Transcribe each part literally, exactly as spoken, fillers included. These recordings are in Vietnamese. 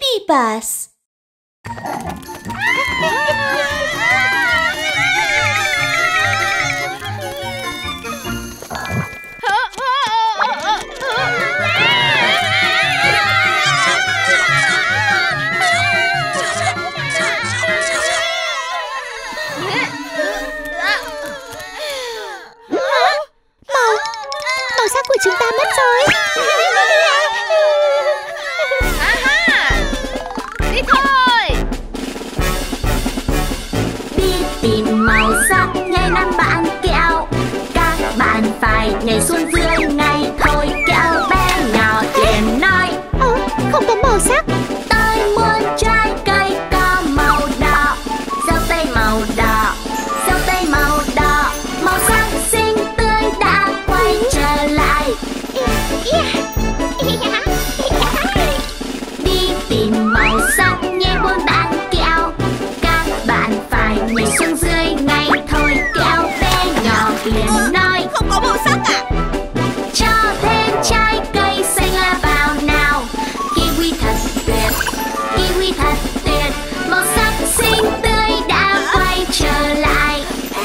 Bus. Màu sắc của chúng ta mất rồi. Đi thôi. Đi tìm màu sắc nhảy năm bạn kẹo. Các bạn phải nhảy xuống dưới ngay thôi. Kẹo bé nhỏ liền nói: Ồ, không có màu sắc. Tôi muốn trái cây có màu đỏ. Dâu tây màu đỏ, dâu tây màu đỏ. Màu sắc xinh tươi đã quay trở lại. Đi tìm màu sắc nhé bốn bạn kẹo. Các bạn phải nhảy xuống dưới ngay thôi. Kẹo bé nhỏ liền nói: Không có màu sắc à? Cho thêm trái cây xanh lá vào nào. Kiwi thật tuyệt, kiwi thật tuyệt. Màu sắc xinh tươi đã quay trở lại.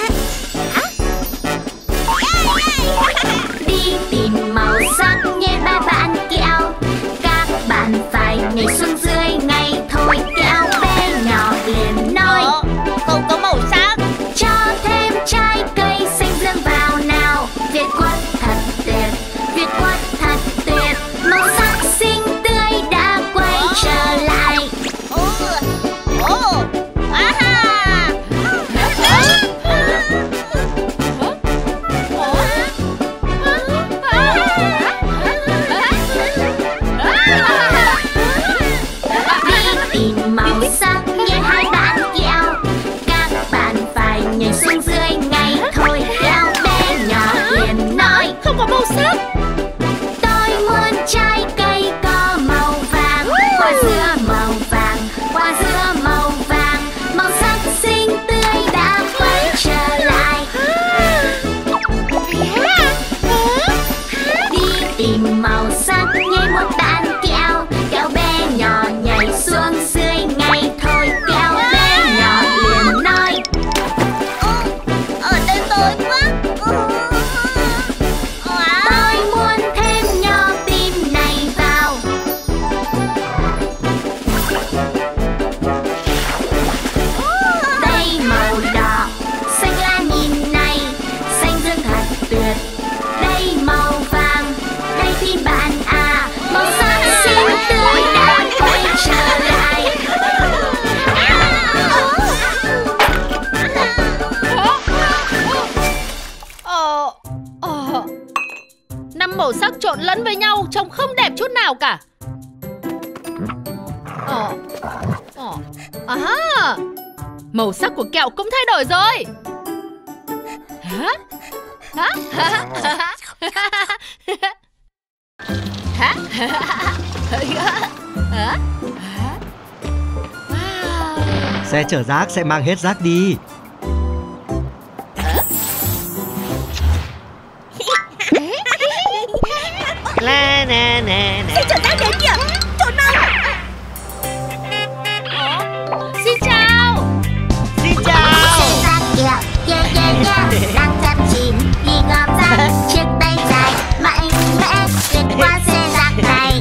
Đi tìm màu sắc nhé ba bạn kẹo. Các bạn phải nhảy xuống dưới ngay thôi. Kẹo bé nhỏ liền nói: Ờ, không có màu sắc. Cho thêm trái cây xanh dương vào nào. Việt quất thật tuyệt, Việt quất thật tuyệt. Màu sắc xinh tươi đã quay trở lại. Ồ, ồ, à ha. Đi tìm màu sắc nhé hai bạn kẹo. Các bạn phải nhảy xuống dưới ngay thôi. Kẹo bé nhỏ liền nói: Không có màu sắc. Tôi muốn trái cây có màu vàng. Quả dưa màu vàng, quả dưa màu vàng. Màu sắc xinh tươi đã quay trở lại. Đi tìm màu sắc nhé một bạn kẹo. Kẹo bé nhỏ nhảy xuống dưới ngay thôi. Kẹo bé nhỏ liền nói: Ở đây tối quá. Tôi muốn thêm nho tim này vào. Đây màu đỏ, xanh lá nhìn này. Xanh dương thật tuyệt. Đây màu vàng, đây tim bạn à. Màu sắc xinh tươi đã quay trở lại. Ờ, ờ. Năm màu sắc trộn lẫn với nhau trông không đẹp chút nào cả. Ờ, ờ. À, màu sắc của kẹo cũng thay đổi rồi. Hả? Hả? Hả? Hả? Hả? Xe chở rác sẽ mang hết rác đi. La na na na. Xe chở rác đến kìa. Trốn mau. Xin chào. Xin chào. Xe rác kìa, yeah yeah yeah. Đang chăm chỉ đi gom rác. Chiếc tay dài mạnh mẽ vượt qua xe rác này.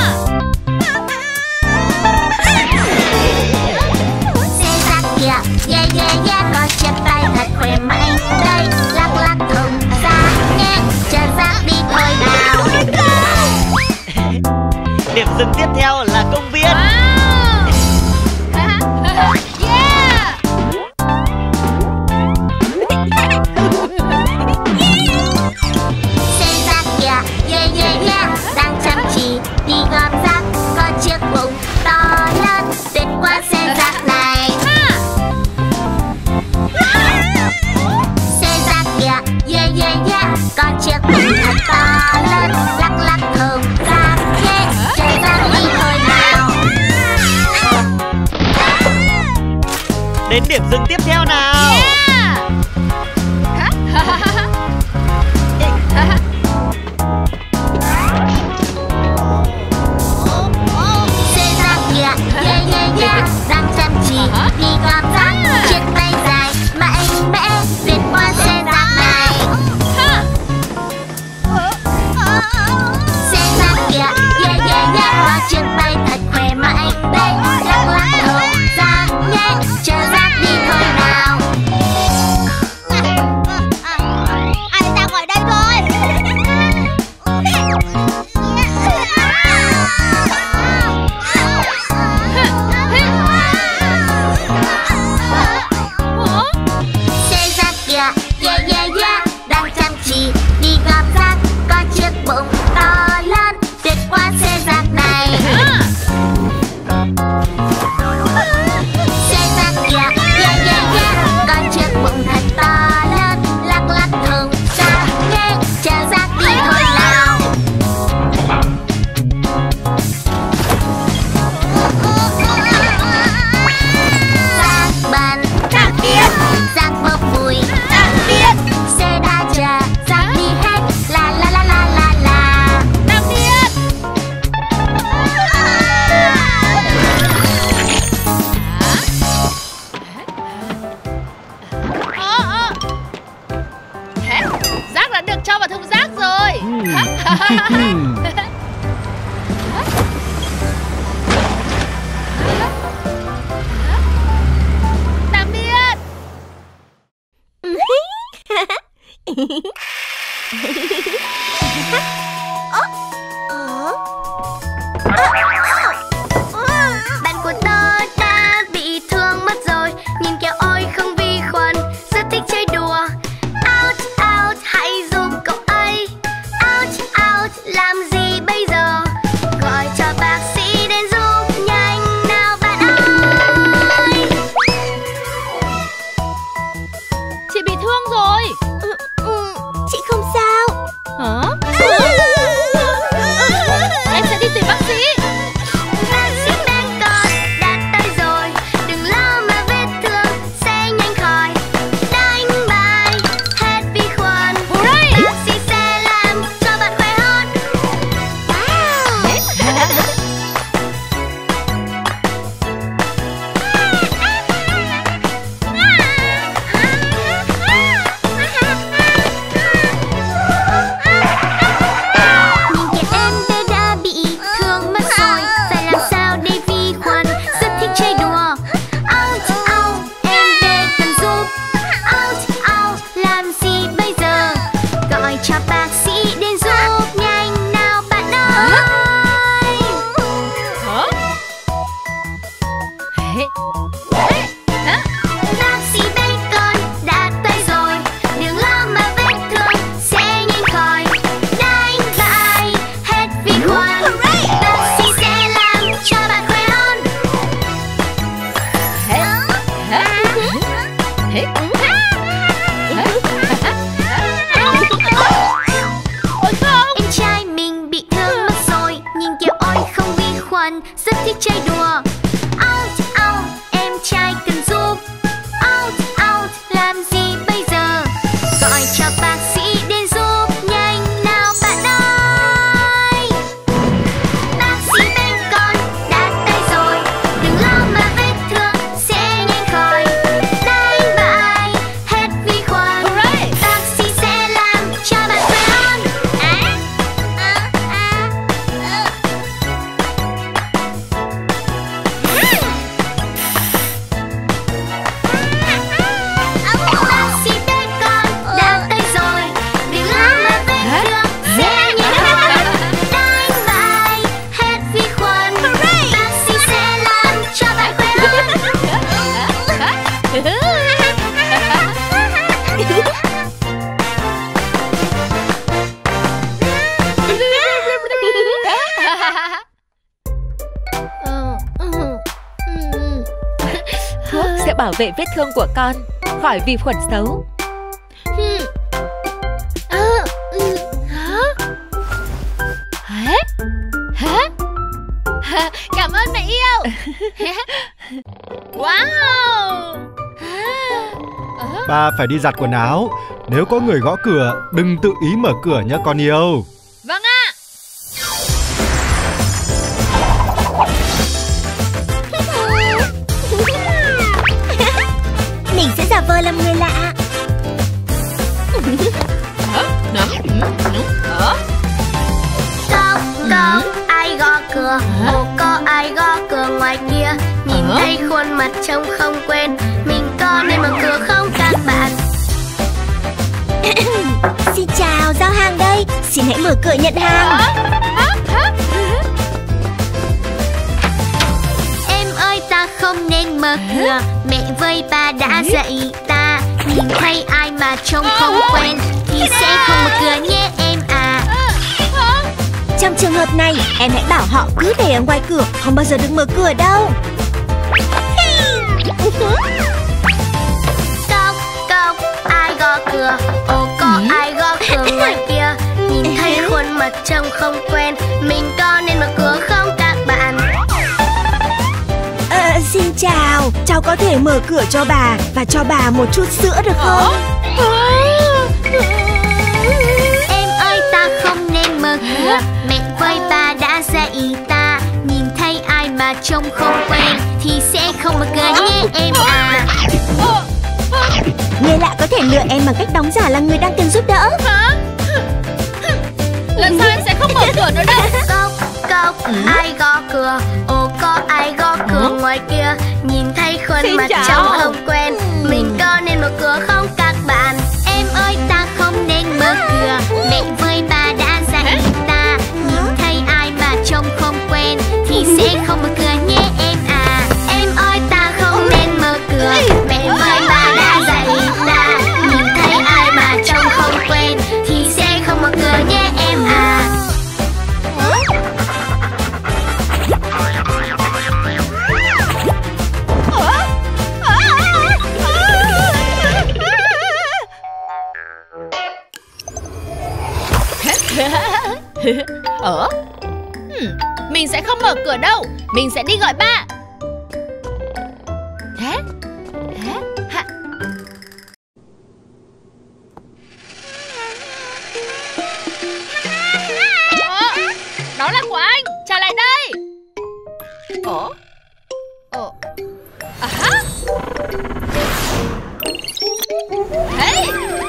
Xe rác kìa, yeah yeah yeah. Có chiếc tay thật khỏe mạnh. Đây lắc lắc thùng rác nhé. Chở rác đi thôi nào. Điểm dừng tiếp theo là công viên. Yeah. Xe rác kìa, yeah yeah yeah. Đang chăm chỉ đi gom rác. Có chiếc bụng to lớn tuyệt qua xe rác này. Xe rác kìa, yeah yeah yeah. Có chiếc bụng thật to lớn. Lắc lắc thùng rác nhé. Chở rác đi thôi nào. Đến điểm dừng tiếp theo nào. Xe rác kìa, Huân rất thích chơi đùa. Out out em trai cần giúp. Out out làm gì bây giờ? Gọi cho bác sĩ đến giúp nhanh nào bạn ơi. Bác sĩ bên con đã tới rồi, đừng lo mà vết thương sẽ nhanh khỏi. Đánh bại hết vi khuẩn, bác sĩ sẽ làm cho bạn khỏe hơn. À, à, à, Bác sĩ bên con đã tới rồi, đừng lo mà vết thương sẽ nhanh khỏi. Đánh bại hết vi khuẩn, bác sĩ sẽ làm cho bạn khỏe hơn. Thuốc sẽ bảo vệ vết thương của con khỏi vi khuẩn xấu. Hả? Hả? Cảm ơn mẹ yêu. Wow. Ba phải đi giặt quần áo. Nếu có người gõ cửa, đừng tự ý mở cửa nhé con yêu. Vâng ạ. Mình sẽ giả vờ làm người lạ. Cốc cốc ai gõ cửa? Ồ có ai gõ cửa ngoài kia? Nhìn thấy khuôn mặt trông không quen, mình có nên mở cửa không các bạn? Xin chào, giao hàng đây. Xin hãy mở cửa nhận hàng. Em ơi ta không nên mở cửa, mẹ với ba đã dạy ta. Nhìn thấy ai mà trông không quen thì sẽ không mở cửa nhé em à. Trong trường hợp này, em hãy bảo họ cứ để ở ngoài cửa, không bao giờ được mở cửa đâu. Cốc cốc ai gõ cửa? Ồ có ai gõ cửa ngoài kia? Nhìn thấy khuôn mặt trông không quen, mình có nên mở cửa không các bạn? Ờ, xin chào, cháu có thể mở cửa cho bà và cho bà một chút sữa được không? Em ơi ta không nên mở cửa, mẹ với ba đã dạy ta. Nhìn thấy ai mà trông không quen thì sẽ không mở cửa nhé em à. Người lạ có thể lừa em bằng cách đóng giả là người đang cần giúp đỡ. Lần sau em sẽ không mở cửa nữa đâu. Cốc cốc ai gõ cửa? Ồ có ai gõ cửa ngoài kia? Nhìn thấy khuôn Xin mặt chào. trông không quen, mình có nên mở cửa không các bạn? Em ơi ta không nên mở cửa, mẹ với ba đã dạy ta. Nhìn thấy ai mà trông không quen thì sẽ không mở cửa nhé em à. Em ơi ta không nên mở cửa, mẹ với ba đã dạy ta. Nhìn thấy ai mà trông không quen thì sẽ không mở cửa nhé em à. Ờ? Hmm, mình sẽ không mở cửa đâu. Mình sẽ đi gọi ba. Thế? Thế? Hả? Ờ, đó là của anh. Trả lại đây. Ồ? Ồ? À hả? Hey!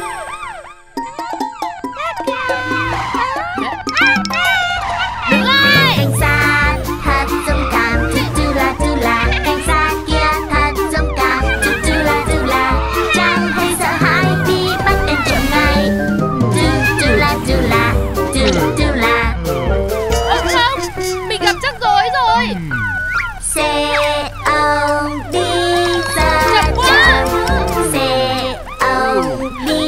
Đứng lại! Cảnh sát thật dũng cảm, tu tu la tu la. Cảnh sát kia thật dũng cảm, tu tu la tu la. Chẳng hay sợ hãi đi bắt em trộm ngay. Tu tu la tu la, tu tu la. Ờ, không! Mình gặp rắc rối rồi. Xe ông đi ra Chậm quá. chợ. Xe ông đi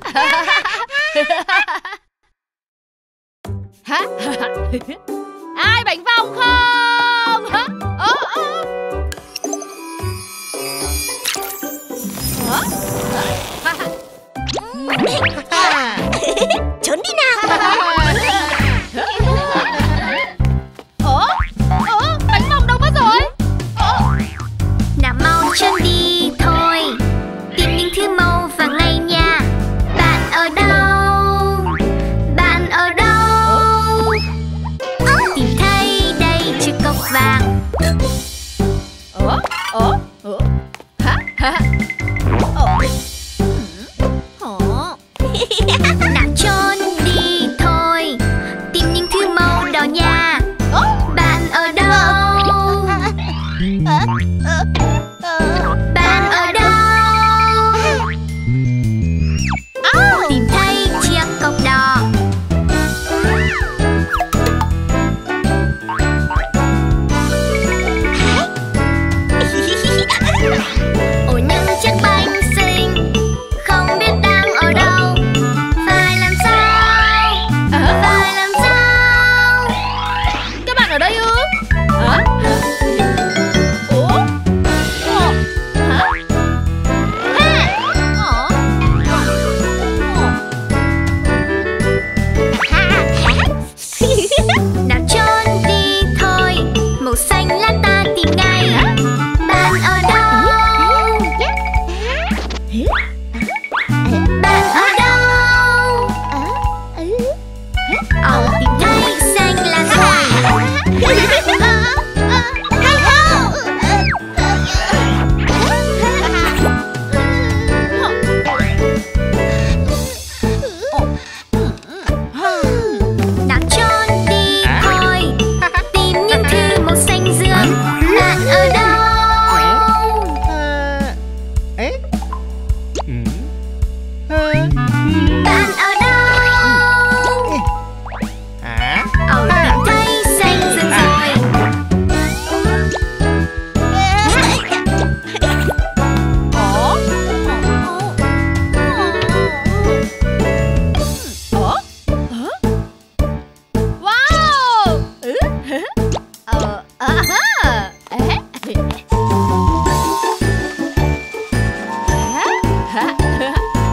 Hả? Ai bánh vòng không? Hả? Ơ, ơ. Trốn đi nào. Ủa? Ủa? Bánh vòng đâu mất rồi? Nào mau chân đi thôi, tìm những thứ màu vàng này nha. Bạn ở đâu? Bạn ở đâu? Tìm thấy đây chiếc cốc vàng. Ủa? Ủa? Ủa? Hả? Hả? Nào trốn đi thôi, tìm những thứ màu đỏ nha. Bạn ở đâu? Bạn ở đâu? Tìm thấy chiếc cốc đỏ. Ôi những chiếc bánh xinh không biết đang ở đâu. Phải làm sao? Phải làm sao? Các bạn ở đây ư? Hả? Ủa? Ủa? Hả? Ha! Ủa? Nào trốn đi thôi, màu xanh là ta tìm ngay. Bạn ở đâu? Bạn ở đâu? Ờ, tìm thấy xanh là rồi. Nào trốn đi thôi, tìm những thứ màu xanh dương. Bạn ở đâu? Bạn ở đâu? Hả? Ờ, tìm thấy xanh dương rồi. Wow! Ừ? Hả? Ờ, à ha. Ế. Hả? Hả?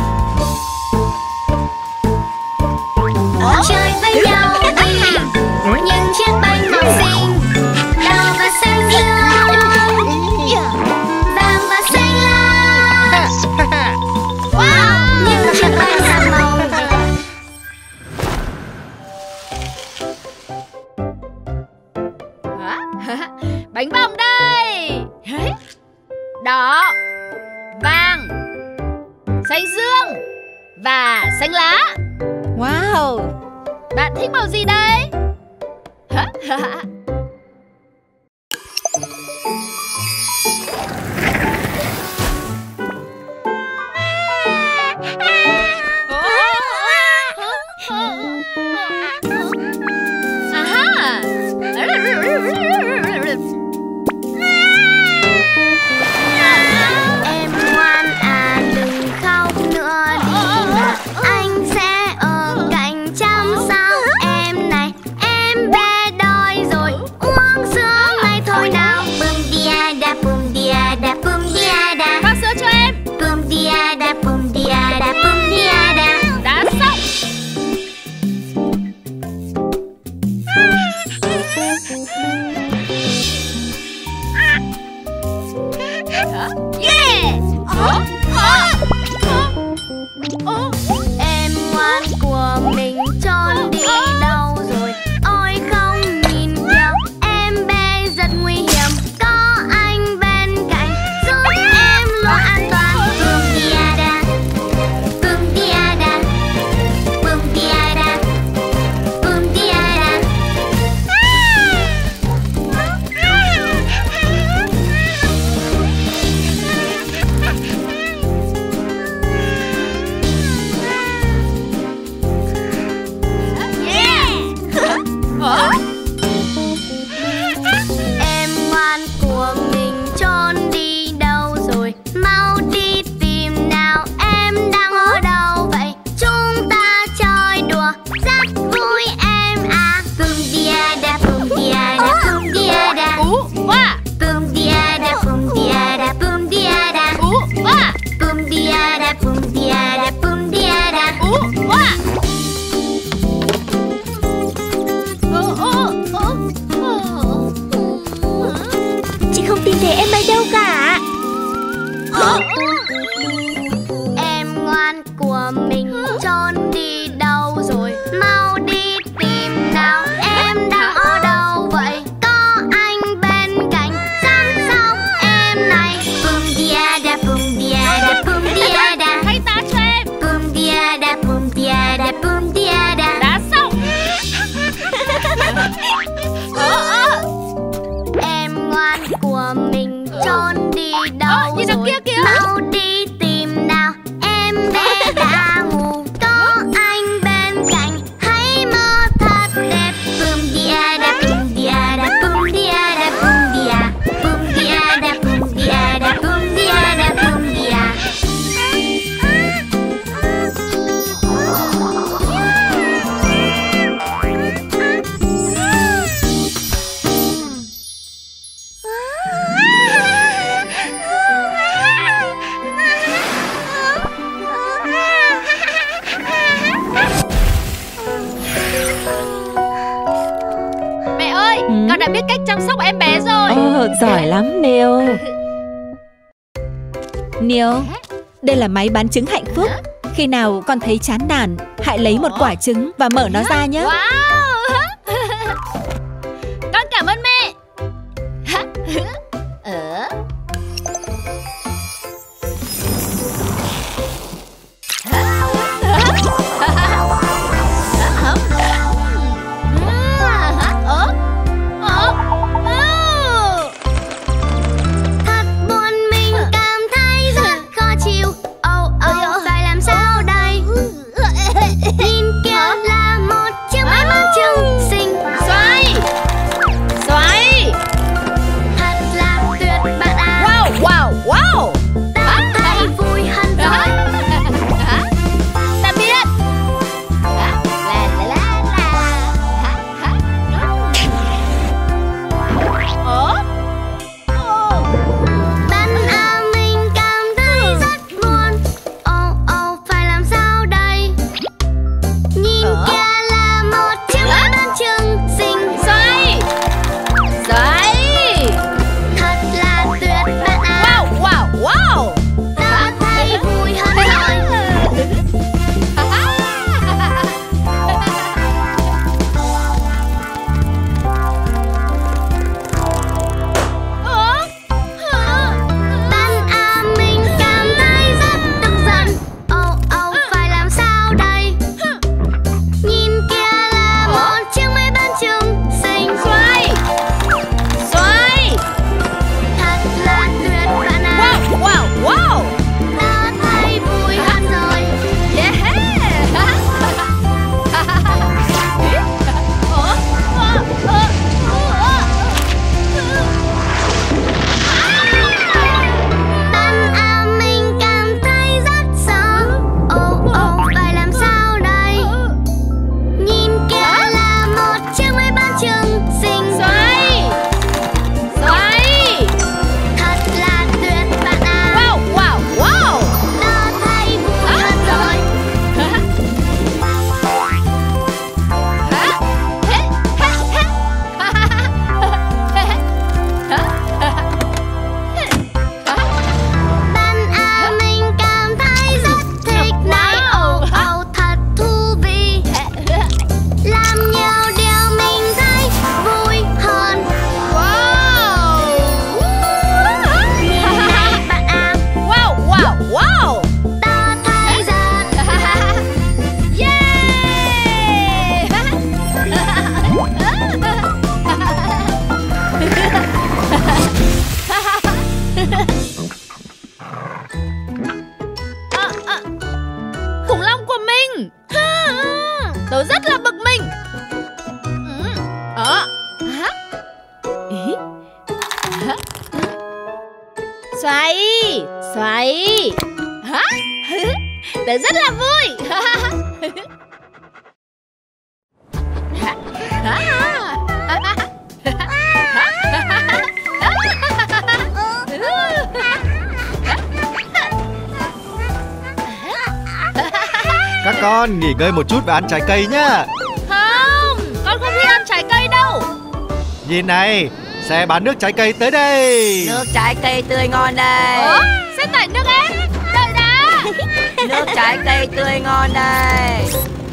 Chơi với nhau đi, những chiếc bánh màu xinh, đỏ và xanh dương, vàng và xanh lá. Wow, những chiếc bánh dạng màu. Hả? Bánh vòng đây. Hế. Đỏ, vàng, xanh dương và xanh lá. Wow. Bạn thích màu gì đây? Hả? À Em ngoan à, đừng khóc nữa đi nào. Anh sẽ ở cạnh chăm sóc em này. Em bé đói rồi đã biết cách chăm sóc em bé rồi. Ồ, giỏi lắm Neil. Neil, đây là máy bán trứng hạnh phúc. Khi nào con thấy chán nản, hãy lấy một quả trứng và mở nó ra nhé. Wow. Con cảm ơn mẹ. Ờ. Thật buồn, mình cảm thấy rất khó chịu. Âu âu, phải làm sao đây? Nhìn kia là một chiếc máy bán trứng xinh. Xoay. Xoay. Thật là tuyệt bạn à. Wow, wow, wow. Ta thấy vui hơn rồi. Tạm biệt. La la la la. Ủa? Bạn à, mình cảm thấy rất buồn. Ồ ồ, phải làm sao đây? Nhìn kia là một chiếc máy bán trứng xinh. Xoay. Xoay. Thật là tuyệt bạn à. Wow, wow, wow. Ta thấy vui hơn rồi. Bạn à, mình cảm thấy rất tức giận. Ồ ồ, phải làm sao đây? Nhìn kia là một chiếc máy bán trứng xinh. Xoay. Xoay. Thật là tuyệt bạn à. Wow, wow, wow. Ta thấy vui hơn rồi. Yeah. Ủa? Ủa? Ủa? Bạn à, mình cảm thấy rất sợ. Ồ ồ, phải làm sao đây? Nhìn kia là một chiếc máy bán trứng xinh. Xoay. Xoay. Thật là tuyệt bạn à. Wow, wow, wow. Ta thấy vui hơn rồi. Bạn à, mình cảm thấy rất thích này. Ồ ồ, thật thú vị. Làm nhiều điều mình thấy vui hơn. Wow. Nhìn này bạn à, Wow, wow, wow. ta thấy rất Yeah. À, à. Khủng long của mình. Tớ rất là bực mình. Ờ. Hả? Ý. Hả? Xoay. Xoay. Hả? Tớ rất là vui. Các con nghỉ ngơi một chút và ăn trái cây nhá. Không, con không thích ăn trái cây đâu. Nhìn này, xe bán nước trái cây tới đây. Nước trái cây tươi ngon đây. Ủa? Xe tải nước ép. Đợi đã. Nước trái cây tươi ngon đây.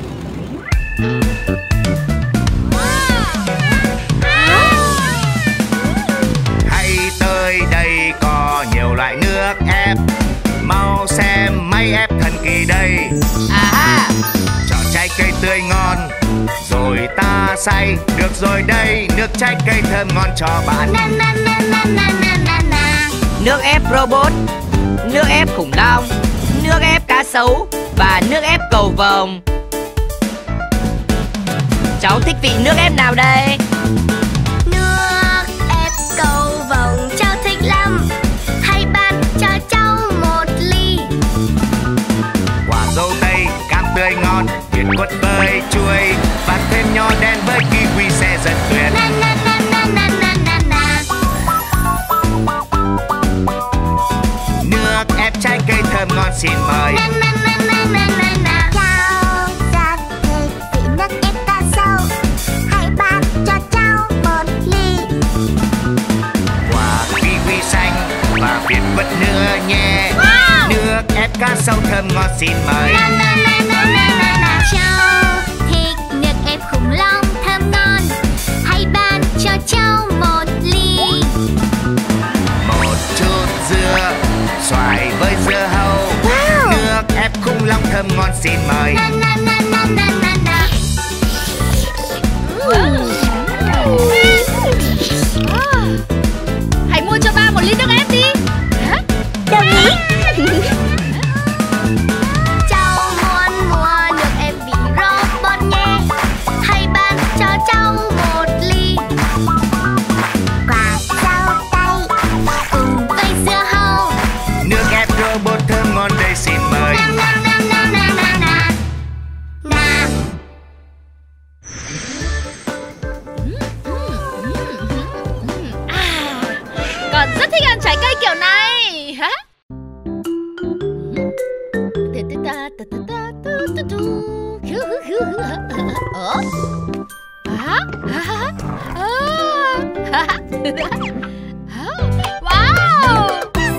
Hãy tới đây có nhiều loại nước ép. Mau xem máy ép thần kỳ đây. À, Chọn trái cây tươi ngon rồi ta xay. Được rồi đây, nước trái cây thơm ngon cho bạn. na na na na na na na na. nước ép robot, nước ép khủng long, nước ép cá sấu và nước ép cầu vồng. Cháu thích vị nước ép nào đây? Nước ép cầu vồng cháu thích lắm. Hãy bán cho cháu một ly. Quả dâu tây, cam tươi ngon, việt quất với chuối và thêm nho đen với kiwi sẽ rất tuyệt. Na na na na na na na na. Nước ép trái cây thơm ngon xin mời. Na na na na na na na. Cháu rất thích vị nước ép cá sấu. Hãy bán cho cháu một ly. quất nữa nhé. Wow. Nước ép cá sấu thơm ngon xin mời. Na na na na na na na. Cháu thích nước ép khủng long thơm ngon, hãy ban cho cháu một ly. Một chút dưa, xoài với dưa hấu. Wow. Nước ép khủng long thơm ngon xin mời. Na na na na na na na. Hãy mua cho ba một ly nước ép đi. Đồng ý. Cháu muốn mua nước ép vị robot nhé, hãy ban cho cháu một ly. Quả rau tây cùng với dưa hấu. Nước ép robot thơm ngon đây xin mời. Na na na na na na na. Na. Con rất thích ăn trái cây kiểu này. Hả? Ờ? Hả? Hả? Hả? Wow!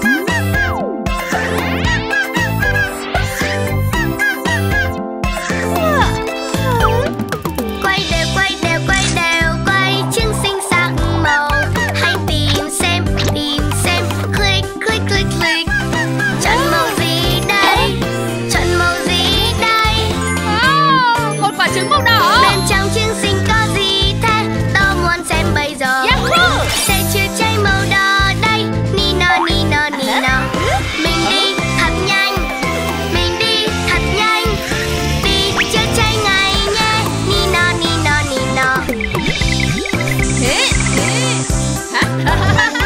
Quay đều quay đều quay đều quay trứng xinh sắc màu, hãy tìm xem tìm xem click click click click. Chọn màu gì đây, chọn màu gì đây. Wow! Một quả trứng màu đỏ. Bên trong trứng xinh có gì thế, tao muốn xem bây giờ. Yahoo! Sẽ chữa cháy màu đỏ đây. Nino Nino Nino. Mình đi thật nhanh, mình đi thật nhanh, đi chữa cháy ngay nhé. Nino Nino Nino. Thế. Hả?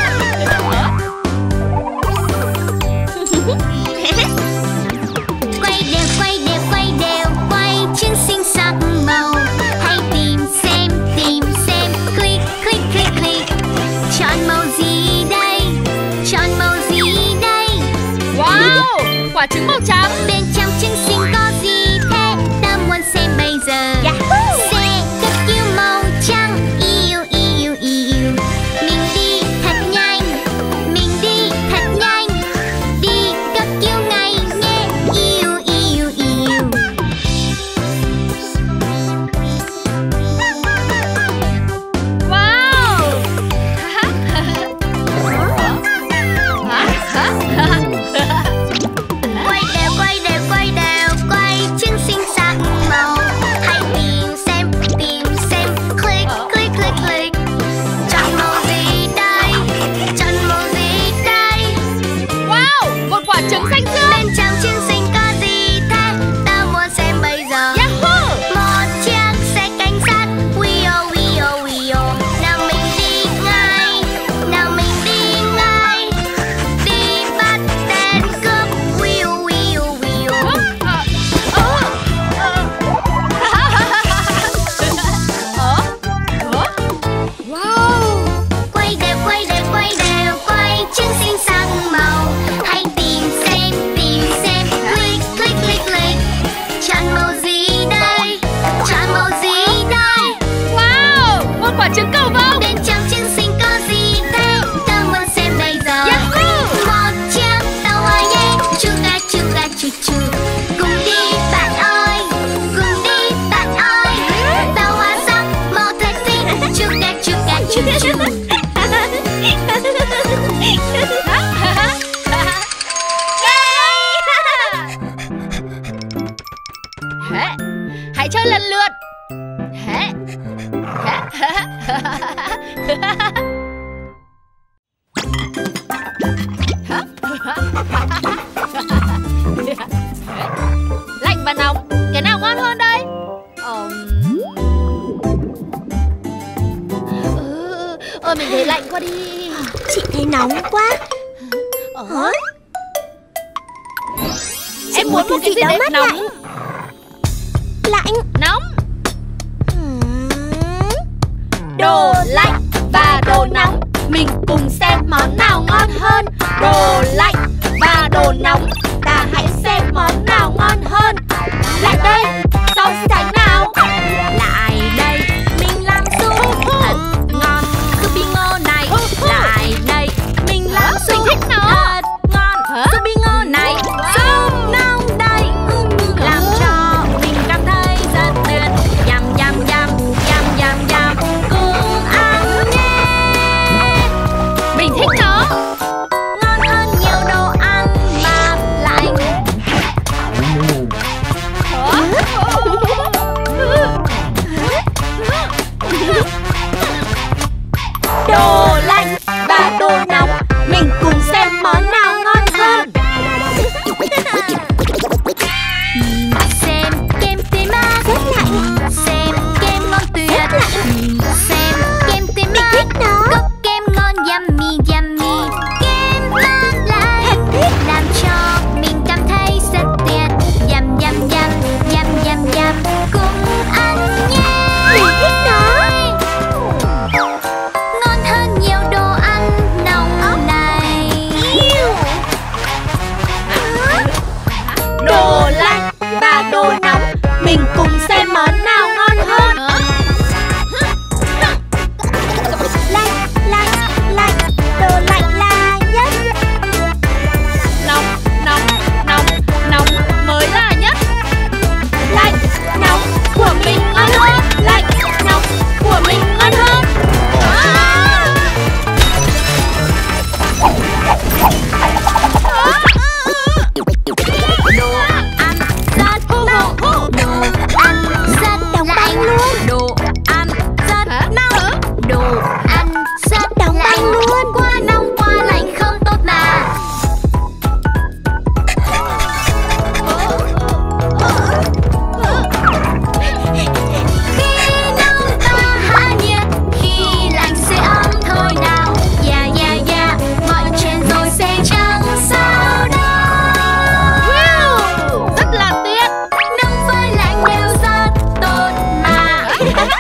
Quay đều quay đều quay đều quay trứng xinh sắc màu, hãy tìm xem tìm xem click click click click. Chọn màu gì đây, chọn màu gì đây. Wow! Quả trứng màu trắng. Bên trong trứng xinh có gì thế, ta muốn xem bây giờ. Xe cấp cứu màu trắng, yêu yêu yêu. Mình đi thật nhanh, mình đi thật nhanh, đi cấp cứu ngay nhé. Yêu yêu yêu. Wow! Quay đều quay đều quay đều quay trứng xinh sắc màu, hãy tìm xem tìm xem click click click click. Chọn màu gì đây, chọn màu gì đây. Wow! Một quả trứng xanh dương. Bên trong trứng xinh có gì thế, ta muốn xem bây giờ. Yahoo! Một chiếc xe cảnh sát, wheel wheel wheel. Nào mình đi ngay, nào mình đi ngay, đi bắt tên cướp. Wheel wheel wheel. Ờ, ờ, ờ. Ờ, ờ. Wow! Quay đều quay đều quay đều quay trứng xinh sắc màu, hãy tìm xem tìm xem click click click click. Chọn màu gì đây, chọn màu gì đây. Wow! Một quả trứng cầu vồng. Bên trong trứng xinh có gì thế, ta muốn xem bây giờ. Yahoo! Một chiếc tàu hoa nhé, chu ca chu ca chu chu. Cùng đi bạn ơi, cùng đi bạn ơi. Tàu hoa sắc màu thật xinh, chu ca chu ca chu chu. Hả? Hãy chơi lần lượt. Hả? Lạnh và nóng, cái nào ngon hơn đây? Ờm... Ừ, ôi mình thấy lạnh quá đi. Chị thấy nóng quá. Ờ. Chị Em muốn một cái gì đó đấy mát nóng. lạnh. Lạnh. Nóng. Ừm. Đồ lạnh và đồ nóng, mình cùng xem món nào ngon hơn. Đồ lạnh và đồ nóng, ta hãy xem món nào ngon hơn. Lại đây, so sánh nào. Lại đây, mình làm súp thật ngon. Súp bí ngô này, lại đây, mình làm Mình súp thích nó. thật và đồ nóng, mình cùng xem món nào ngon hơn. Lạnh, lạnh, lạnh, đồ lạnh là nhất. Nóng, nóng, nóng, nóng mới là nhất. Lạnh, nóng của mình ngon hơn. Lạnh, nóng của mình ngon hơn. Đồ ăn rất nóng, đồ ăn rất Đóng băng luôn. đồ ăn rất nóng, đồ ăn rất Đóng băng lạnh. luôn. Quá nóng quá lạnh không tốt mà. Khi nóng ta hạ nhiệt, khi lạnh sẽ ấm thôi nào. Yeah yeah yeah, mọi chuyện rồi sẽ chẳng sao đâu. Rất là tuyệt. Nóng với lạnh đều rất tốt mà.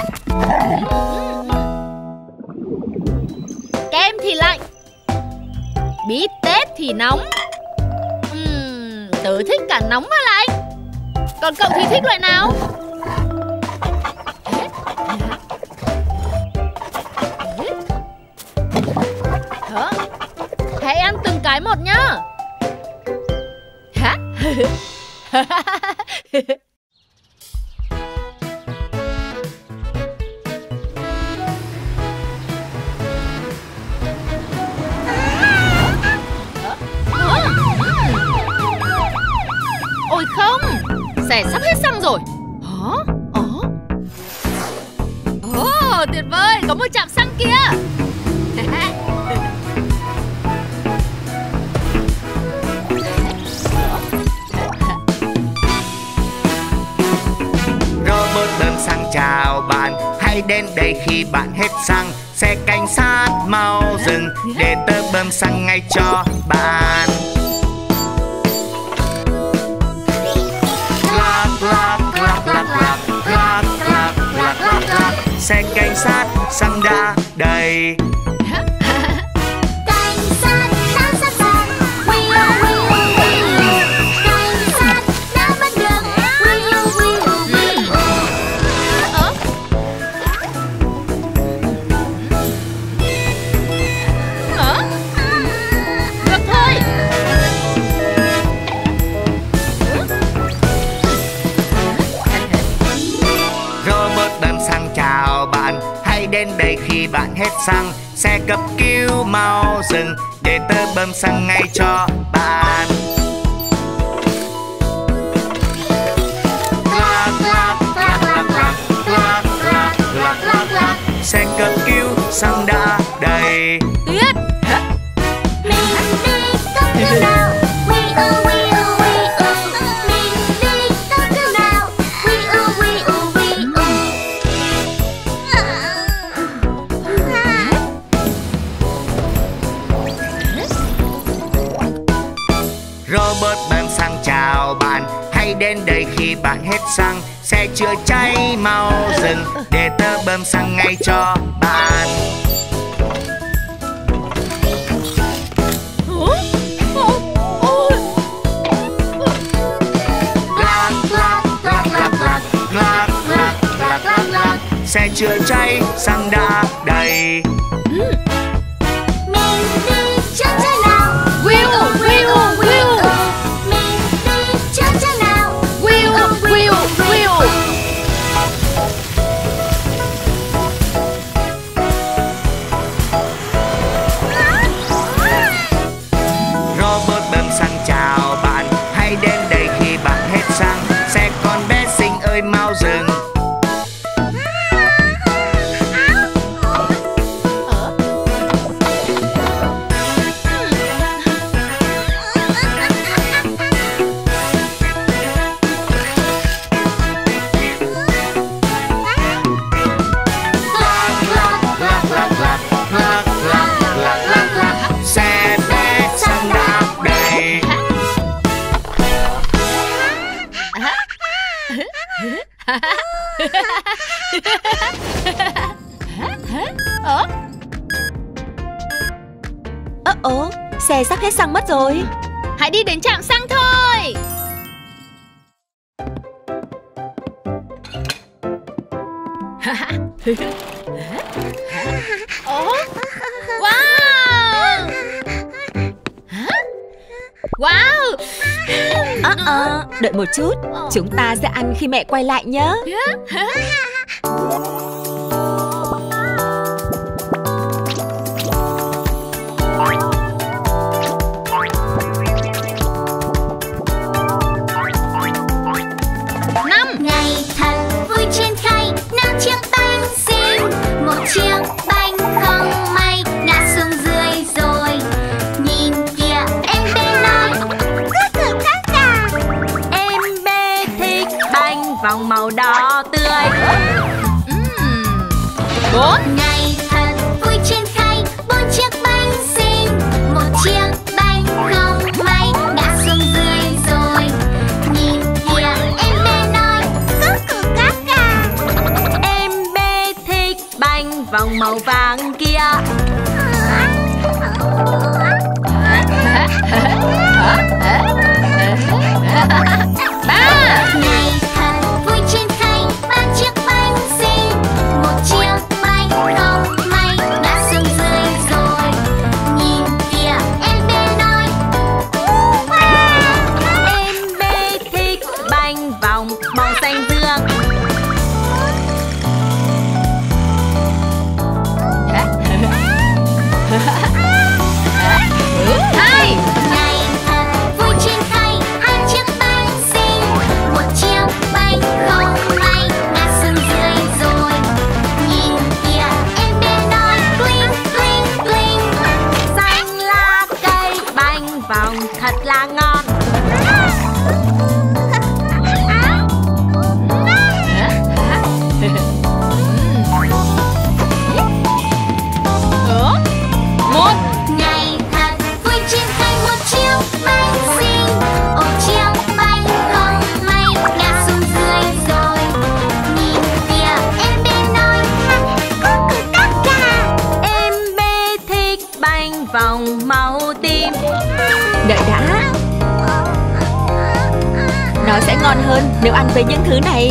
Kem thì lạnh, bít tết thì nóng. Uhm, tớ thích cả nóng và lạnh. Còn cậu thì thích loại nào? Hả? Hãy ăn từng cái một nhá. Hả? Ôi không, xẻ sắp hết xăng rồi. Hả? Ồ, Ồ, tuyệt vời, có một trạm xăng kia. Robot bơm xăng chào bạn, hãy đến đây khi bạn hết xăng. Xe cảnh sát mau dừng để tớ bơm xăng ngay cho bạn. Clap clap clap clap clap clap clap clap clap clap. Xe cảnh sát xăng đã đầy. Cảnh sát đã sẵn sàng. Wheel wheel wheel. Cảnh sát đã bắt được. Wheel wheel wheel. Ơ? Hả? Được thôi. Robot bơm xăng chào bạn, hãy đến đây khi bạn hết xăng. Xe cấp cứu mau dừng để tớ bơm xăng ngay cho bạn. Clap clap clap clap clap clap clap clap clap clap. Xe cấp cứu xăng đã đầy. Tuyệt. Mình đi cấp cứu nào. Wheel wheel wheel. Mình đi cấp cứu nào. Wheel wheel wheel. Robot bơm xăng chào bạn, hãy đến đây khi bạn hết xăng. Xe chữa cháy mau dừng để tớ bơm xăng ngay cho bạn. Clap clap clap clap clap clap clap clap clap clap. Xe chữa cháy xăng đã đầy. Mình đi chữa cháy nào. Wheel, wheel, wheel. Mình đi chữa cháy nào. Wheel, wheel, wheel. Robot bơm xăng chào bạn, hãy đến đây khi bạn hết xăng. Xe con bé xinh ơi mau dừng. Clap clap clap clap clap clap clap clap clap clap. Xe bé xăng đã đầy. Ơ? Ơ ố, xe sắp hết xăng mất rồi. Hãy đi đến trạm xăng thôi. Wow. Wow. À, à, đợi một chút, chúng ta sẽ ăn khi mẹ quay lại nhé. Năm ngày thật vui trên khay, năm chiếc bánh xinh, một chiếc bánh không may ngã xuống dưới rồi. Nhìn kìa em bé nói, em bé thích bánh vòng màu đỏ tươi. Bốn ngày thật vui trên khay, bốn chiếc bánh xinh, một chiếc bánh không may ngã xuống dưới rồi. Nhìn kìa em bé nói, em bé thích bánh vòng màu vàng kia. ba Ngày thật vui trên khay, ba chiếc bánh xinh, một chiếc bánh không may ngã xuống dưới rồi. Nhìn kìa em bé nói, em bé thích bánh vòng màu xanh dương. hai Ngày thật vui trên khay, hai chiếc bánh xinh, một chiếc bánh không may ngã xuống dưới rồi. Nhìn kìa em bé nói, bling bling bling, xanh lá cây bánh vòng thật là ngon. một Ngày thật vui trên khay, một chiếc bánh xinh, một chiếc bánh không may ngã xuống dưới rồi. Nhìn kìa em bé nói, em bé thích bánh vòng màu tím. Đợi đã, nó sẽ ngon hơn nếu ăn với những thứ này.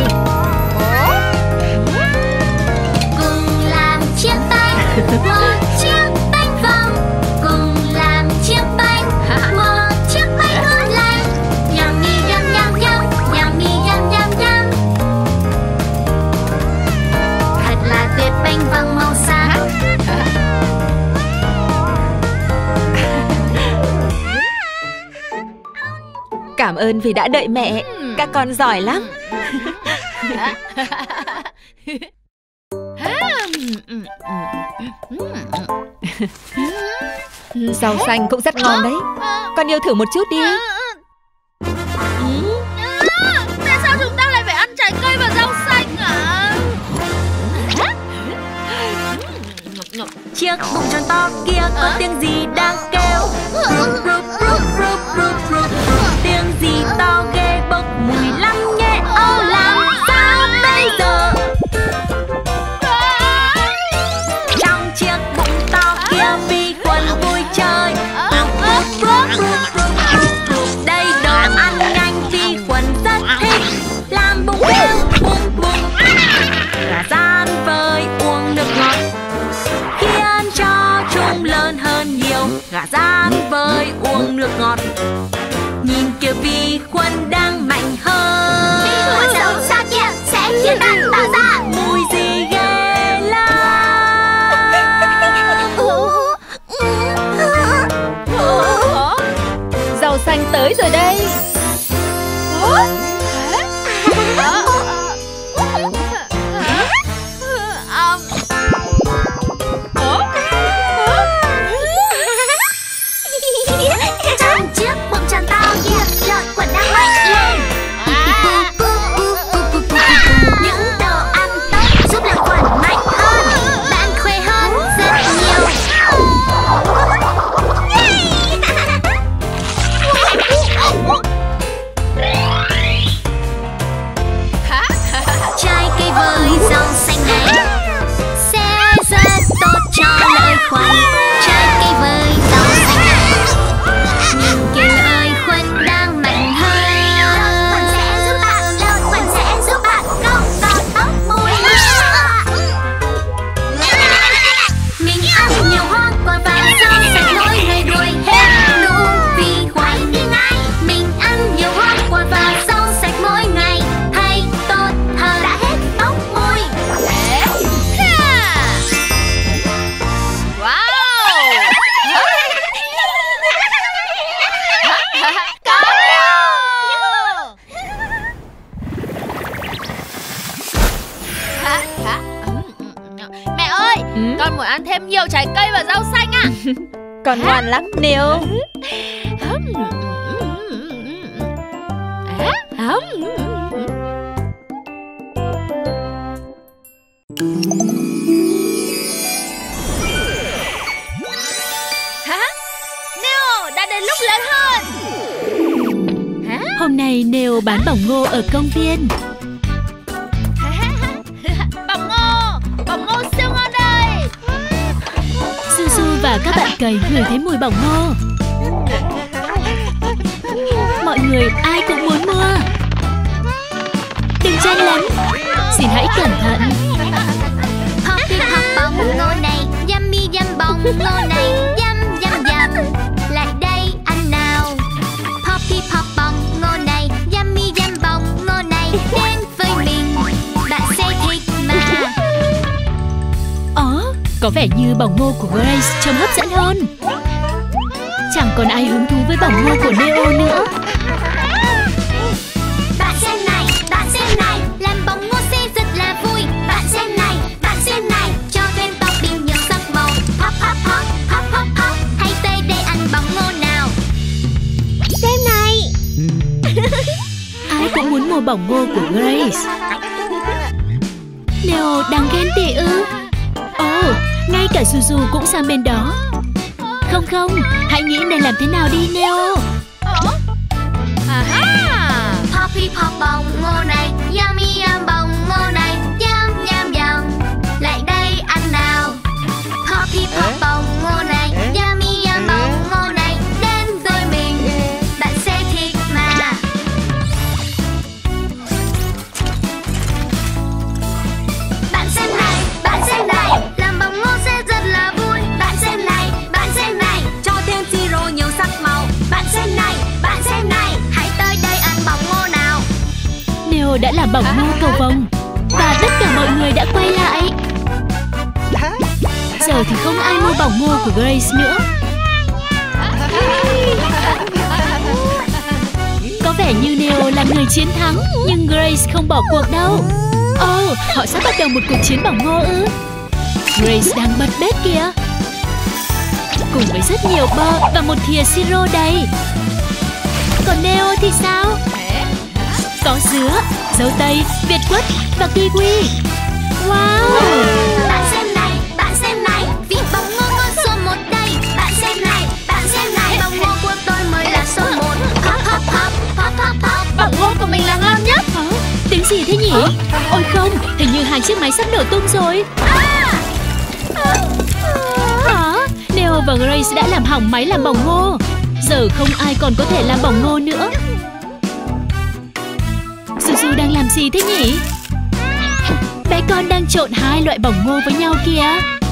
Cùng làm chiếc bánh, một chiếc bánh vòng. Cùng làm chiếc bánh, một chiếc bánh ngon lành. Yummy yum yum yum, yummy yum yum yum. Thật là tuyệt, bánh vòng màu sáng. Cảm ơn vì đã đợi mẹ. Các con giỏi lắm. Rau xanh cũng rất ngon đấy. Con yêu thử một chút đi. Tại sao chúng ta lại phải ăn trái cây và rau xanh hả? Chiếc bụng tròn to kia có tiếng gì đang kêu? Rup, rup, rup, rup, rup, rup. Tiếng gì to ghê, bốc mùi lắm nhé. Ô làm sao bây giờ? Trong chiếc bụng to kia vi khuẩn vui chơi. Rup, rup, rup, rup, rup, rup. Đây đồ ăn nhanh vi khuẩn rất thích. Làm bụng kêu bùng bùng. Gà rán với uống nước ngọt khiến cho chúng lớn hơn nhiều. Gà rán với uống con muốn ăn thêm nhiều trái cây và rau xanh ạ. Con ngoan lắm Neo. Hả? Neo đã đến lúc lớn hơn. Hả? Hôm nay Neo bán bỏng ngô ở công viên. Bỏng ngô, bỏng ngô siêu ngon đây. Suzu và các bạn cầy ngửi thấy mùi bỏng ngô. Mọi người ai cũng muốn mua. Đừng chen lấn, xin hãy cẩn thận. Poppy pop bỏng ngô này, yummy yum bỏng ngô này, yum yum yum. Lại đây ăn nào. Poppy pop bỏng ngô này, yummy yum bỏng ngô này, đến với mình, bạn sẽ thích mà. Ồ, có vẻ như bỏng ngô của Grace trông hấp dẫn hơn. Chẳng còn ai hứng thú với bỏng ngô của Neo nữa. Bạn xem này, bạn xem này, làm bỏng ngô sẽ rất là vui. Bạn xem này, bạn xem này, cho thêm topping nhiều sắc màu. Pop pop pop, pop pop pop, hãy tới đây ăn bỏng ngô nào. Xem này. Ai cũng muốn mua bỏng ngô của Grace. Neo đang ghen tị ư? Ồ, ngay cả Suzu cũng sang bên đó. Không không, hãy nghĩ nên làm thế nào đi Neo. Poppy pop bỏng ngô này, yummy yum bỏng ngô này, yum yum yum. Lại đây ăn nào. Poppy pop bỏng ngô này, yummy yum bỏng ngô này, đến với mình, bạn sẽ thích mà. Bạn xem này, bạn xem này, làm bỏng ngô sẽ rất là vui. Bạn xem này, bạn xem này, cho thêm siro nhiều sắc màu. Bạn xem này, bạn xem này, hãy tới đây ăn bỏng ngô nào. Neo đã làm bỏng ngô cầu vồng và tất cả mọi người đã quay lại. Giờ thì không ai mua bỏng ngô của Grace nữa. Có vẻ như Neo là người chiến thắng, nhưng Grace không bỏ cuộc đâu. Ồ, oh, họ sắp bắt đầu một cuộc chiến bỏng ngô ư? Grace đang bật bếp kìa, cùng với rất nhiều bơ và một thìa siro đầy. Còn Neo thì sao? Có dứa, dâu tây, việt quất và kiwi. Wow! Bạn xem này, bạn xem này, vị bỏng ngô ngon số một đây. Bạn xem này, bạn xem này, bỏng ngô của tôi mới là số một. Pop pop pop, pop pop pop, Bỏng ngô của mình là ngon nhất. Hả? Tiếng gì thế nhỉ? Ôi không, hình như hai chiếc máy sắp nổ tung rồi. Hả? Neo và Grace đã làm hỏng máy làm bỏng ngô. Giờ không ai còn có thể làm bỏng ngô nữa. Suzu đang làm gì thế nhỉ? Bé con đang trộn hai loại bỏng ngô với nhau kìa.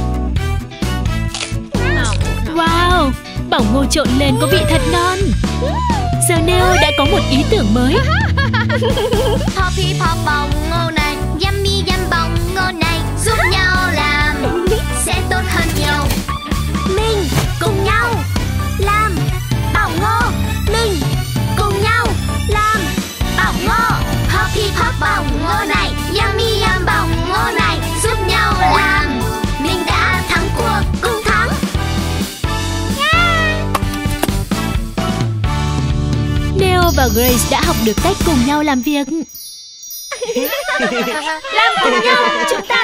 Wow, bỏng ngô trộn lên có vị thật ngon. Giờ Neo đã có một ý tưởng mới. Poppy pop bỏng ngô này, yummy yum bỏng ngô này, giúp nhau làm sẽ tốt hơn nhiều. Mình cùng nhau làm bỏng ngô. Mình cùng nhau làm bỏng ngô. Poppy pop bỏng ngô này, yummy yum bỏng ngô này, giúp nhau làm, mình đã thắng cuộc, cùng thắng. Neo và Grace đã học được cách cùng nhau làm việc. Làm cùng nhau, chúng ta